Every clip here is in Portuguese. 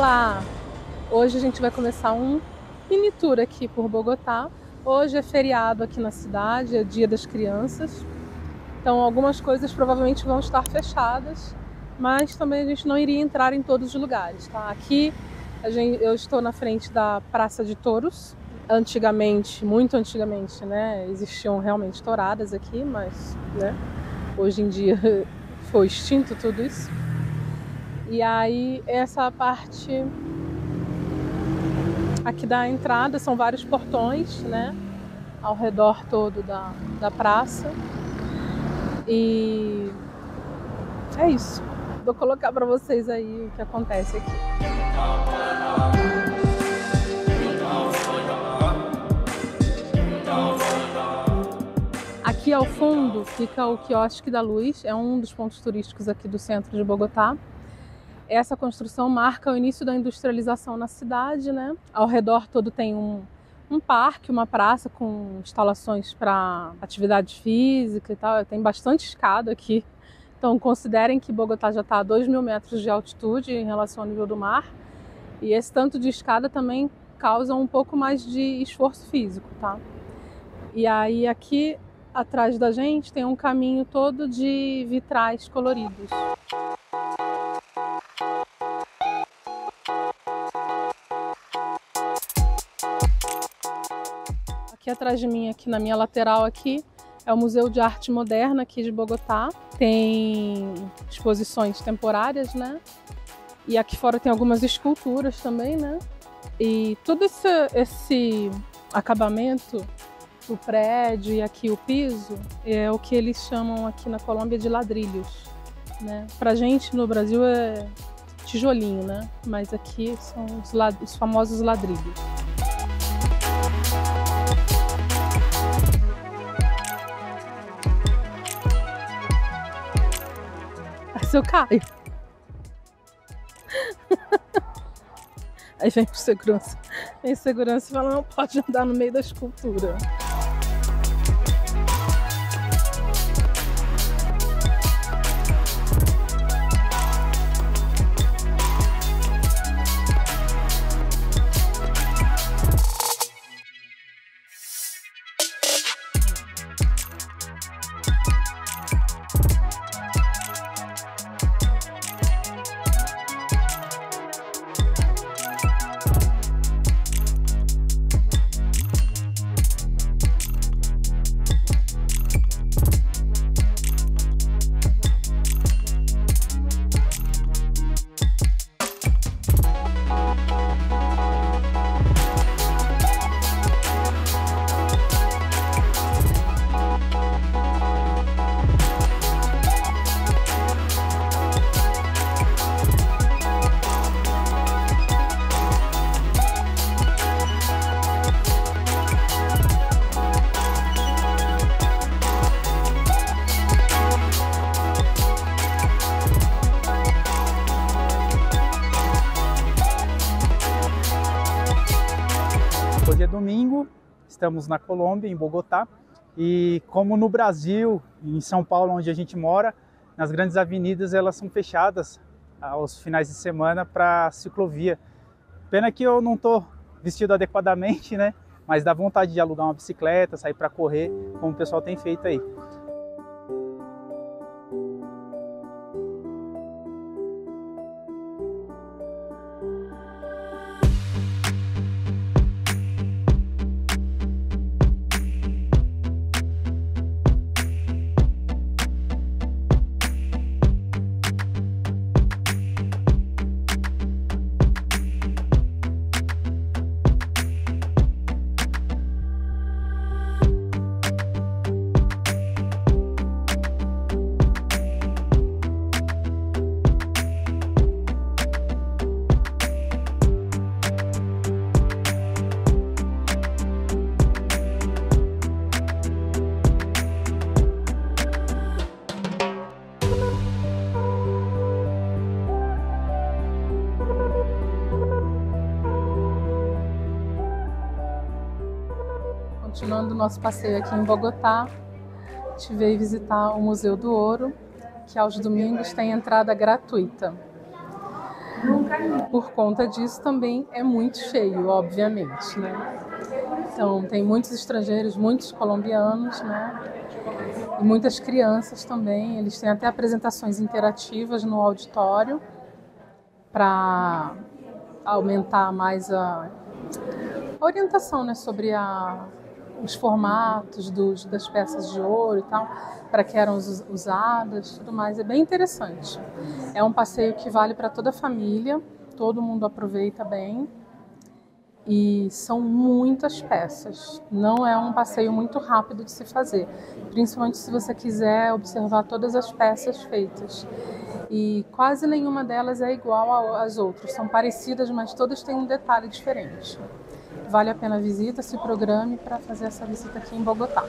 Olá! Hoje a gente vai começar um mini tour aqui por Bogotá. Hoje é feriado aqui na cidade, é Dia das Crianças. Então algumas coisas provavelmente vão estar fechadas, mas também a gente não iria entrar em todos os lugares, tá? Aqui eu estou na frente da Praça de Touros. Antigamente, muito antigamente, né, existiam realmente touradas aqui, mas, né, hoje em dia foi extinto tudo isso. E aí essa parte aqui da entrada são vários portões, né, ao redor todo da praça. E é isso. Vou colocar para vocês aí o que acontece aqui. Aqui ao fundo fica o Quiosque da Luz, é um dos pontos turísticos aqui do centro de Bogotá. Essa construção marca o início da industrialização na cidade, né? Ao redor todo tem um parque, uma praça com instalações para atividade física e tal. Tem bastante escada aqui. Então considerem que Bogotá já está a 2.000 metros de altitude em relação ao nível do mar. E esse tanto de escada também causa um pouco mais de esforço físico, tá? E aí aqui atrás da gente tem um caminho todo de vitrais coloridos. Aqui atrás de mim, aqui na minha lateral aqui, é o Museu de Arte Moderna aqui de Bogotá. Tem exposições temporárias, né? E aqui fora tem algumas esculturas também, né? E todo esse acabamento, o prédio e aqui o piso, é o que eles chamam aqui na Colômbia de ladrilhos, né? Pra gente no Brasil é tijolinho, né? Mas aqui são os famosos ladrilhos. Se eu caio. Aí vem o segurança. Vem segurança e fala, não pode andar no meio da escultura. Hoje é domingo, estamos na Colômbia, em Bogotá, e como no Brasil, em São Paulo, onde a gente mora, nas grandes avenidas elas são fechadas aos finais de semana para ciclovia. Pena que eu não estou vestido adequadamente, né? Mas dá vontade de alugar uma bicicleta, sair para correr, como o pessoal tem feito aí. Continuando o nosso passeio aqui em Bogotá, a gente veio visitar o Museu do Ouro, que aos domingos tem entrada gratuita. Por conta disso também é muito cheio, obviamente, né? Então tem muitos estrangeiros, muitos colombianos, né? E muitas crianças também. Eles têm até apresentações interativas no auditório para aumentar mais a orientação, né, sobre os formatos das peças de ouro e tal, para que eram usadas, tudo mais. É bem interessante. É um passeio que vale para toda a família, todo mundo aproveita bem. E são muitas peças. Não é um passeio muito rápido de se fazer, principalmente se você quiser observar todas as peças feitas. E quase nenhuma delas é igual às outras. São parecidas, mas todas têm um detalhe diferente. Vale a pena a visita, se programe para fazer essa visita aqui em Bogotá.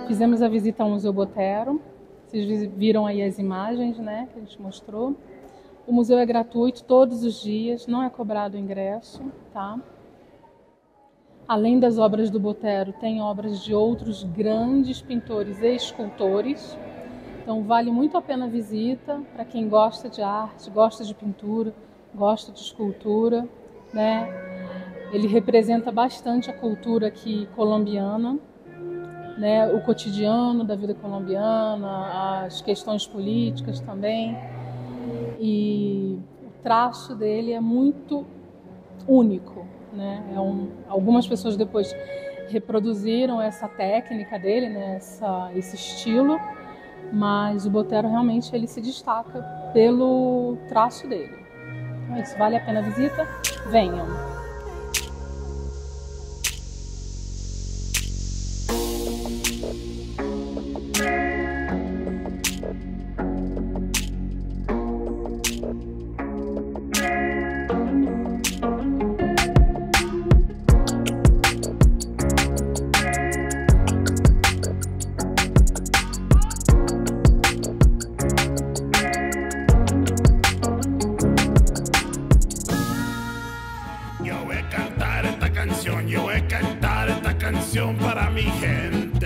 Fizemos a visita ao Museu Botero. Vocês viram aí as imagens, né, que a gente mostrou. O museu é gratuito todos os dias, não é cobrado o ingresso, tá? Além das obras do Botero, tem obras de outros grandes pintores e escultores. Então vale muito a pena a visita para quem gosta de arte, gosta de pintura, gosta de escultura, né? Ele representa bastante a cultura aqui colombiana, né? O cotidiano da vida colombiana, as questões políticas também. E o traço dele é muito único, né? Algumas pessoas depois reproduziram essa técnica dele, né? Esse estilo, mas o Botero realmente ele se destaca pelo traço dele. Então é isso, vale a pena a visita? Venham! Yo voy a cantar esta canción para mi gente.